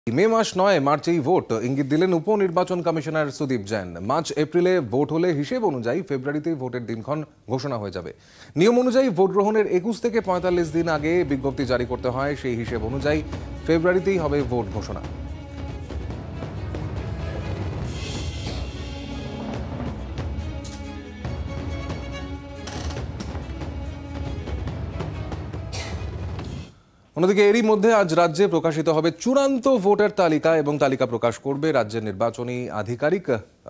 মে মাস নয় মার্চেই ভোট ইঙ্গিত দিলেন উপনির্বাচন কমিশনার সুদীপ জৈন। মার্চ এপ্রিলে ভোট হলে হিসেব অনুযায়ী ফেব্রুয়ারিতেই ভোটের দিনক্ষণ ঘোষণা হয়ে যাবে। নিয়ম অনুযায়ী ভোট গ্রহণের 21 থেকে 45 দিন আগে বিজ্ঞপ্তি জারি করতে হয়। সেই হিসেব অনুযায়ী ফেব্রুয়ারিতেই হবে ভোট ঘোষণা। অন্যদিকে এরই মধ্যে আজ রাজ্যে প্রকাশিত হবে চূড়ান্ত ভোটার তালিকা এবং তালিকা প্রকাশ করবে রাজ্যের নির্বাচনী আধিকারিক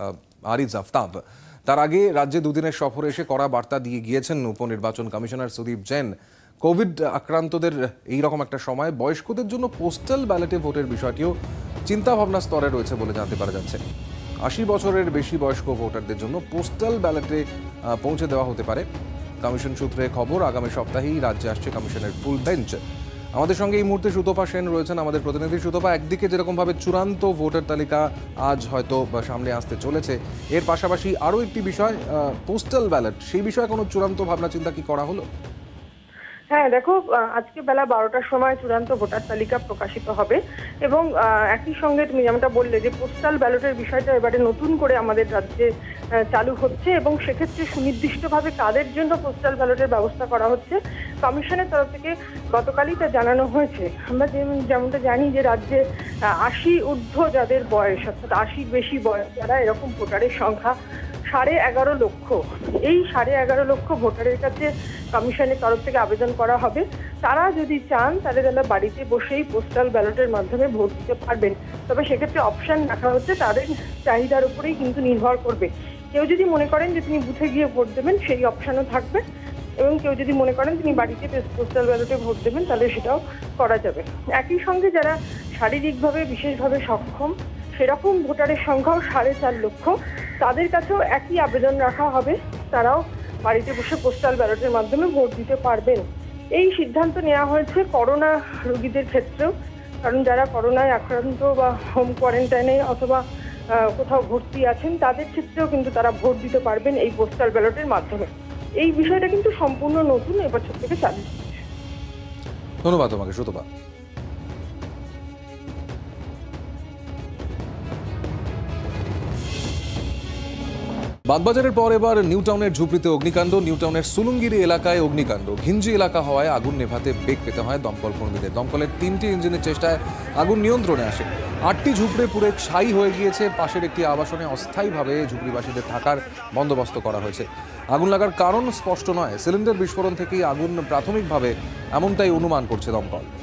আরিজ আফতাব। তার আগে রাজ্যে দুদিনের সফরে এসে কড়া বার্তা দিয়ে গিয়েছেন উপনির্বাচন কমিশনার সুদীপ জৈন। কোভিড আক্রান্তদের এইরকম একটা সময় বয়স্কদের জন্য পোস্টাল ব্যালটে ভোটের বিষয়টিও চিন্তাভাবনা স্তরে রয়েছে বলে জানতে পারা যাচ্ছে। 80 বছরের বেশি বয়স্ক ভোটারদের জন্য পোস্টাল ব্যালটে পৌঁছে দেওয়া হতে পারে। কমিশন সূত্রে খবর, আগামী সপ্তাহেই রাজ্যে আসছে কমিশনের ফুল বেঞ্চ। আমাদের সঙ্গে এই মুহূর্তে সুতপা সেন রয়েছেন, আমাদের প্রতিনিধি। সুতপা, একদিকে যেরকম ভাবে চূড়ান্ত ভোটার তালিকা আজ হয়তো সামনে আসতে চলেছে, এর পাশাপাশি আরও একটি বিষয় পোস্টাল ব্যালট, সেই বিষয়ে কোনো চূড়ান্ত ভাবনা চিন্তা কি করা হলো? হ্যাঁ, দেখো, আজকে বেলা 12টার সময় চূড়ান্ত ভোটার তালিকা প্রকাশিত হবে এবং একই সঙ্গে তুমি যেমনটা বললে যে পোস্টাল ব্যালটের বিষয়টা এবারে নতুন করে আমাদের রাজ্যে চালু হচ্ছে এবং সেক্ষেত্রে সুনির্দিষ্টভাবে কাদের জন্য পোস্টাল ব্যালটের ব্যবস্থা করা হচ্ছে কমিশনের তরফ থেকে গতকালই তা জানানো হয়েছে। আমরা যেমনটা জানি যে রাজ্যে 80 ঊর্ধ্ব যাদের বয়স, অর্থাৎ 80 বেশি বয়স যারা, এরকম ভোটারের সংখ্যা 11.5 লক্ষ। এই 11.5 লক্ষ ভোটারের কাছে কমিশনের তরফ থেকে আবেদন করা হবে। তারা যদি চান তাহলে তারা বাড়িতে বসেই পোস্টাল ব্যালটের মাধ্যমে ভোট দিতে পারবেন। তবে সেক্ষেত্রে অপশন রাখা হচ্ছে, তাদের চাহিদার উপরেই কিন্তু নির্ভর করবে। কেউ যদি মনে করেন যে তিনি বুথে গিয়ে ভোট দেবেন, সেই অপশনও থাকবে, এবং কেউ যদি মনে করেন তিনি বাড়িতে পোস্টাল ব্যালটে ভোট দেবেন, তাহলে সেটাও করা যাবে। একই সঙ্গে যারা শারীরিকভাবে বিশেষভাবে সক্ষম, সেরকম ভোটারের সংখ্যাও 4.5 লক্ষ, তাদের কাছেও একই আবেদন রাখা হবে। তারাও বাড়িতে বসে পোস্টাল ব্যালটের মাধ্যমে ভোট দিতে পারবেন। এই সিদ্ধান্ত নেওয়া হয়েছে করোনা রোগীদের ক্ষেত্রেও, কারণ যারা করোনায় আক্রান্ত বা হোম কোয়ারেন্টাইনে অথবা কোথাও ভর্তি আছেন, তাদের ক্ষেত্রেও কিন্তু তারা ভোট দিতে পারবেন এই পোস্টাল ব্যালটের মাধ্যমে। এই বিষয়টা কিন্তু সম্পূর্ণ নতুন, এবছর থেকে চালু হচ্ছে। ধন্যবাদ তোমাকে সুতপা। বাগবাজারের পর এবার নিউ টাউনের ঝুপড়িতে অগ্নিকাণ্ড। নিউ টাউনের সুলুঙ্গিরি এলাকায় অগ্নিকাণ্ড। ঘিঞ্জি এলাকা হওয়ায় আগুন নেভাতে বেগ পেতে হয় দমকল কর্মীদের। দমকলের 3টি ইঞ্জিনের চেষ্টায় আগুন নিয়ন্ত্রণে আসে। 8টি ঝুপড়ে পুড়ে ছাই হয়ে গিয়েছে। পাশের একটি আবাসনে অস্থায়ীভাবে ঝুপড়িবাসীদের থাকার বন্দোবস্ত করা হয়েছে। আগুন লাগার কারণ স্পষ্ট নয়। সিলিন্ডার বিস্ফোরণ থেকেই আগুন প্রাথমিকভাবে, এমনটাই অনুমান করছে দমকল।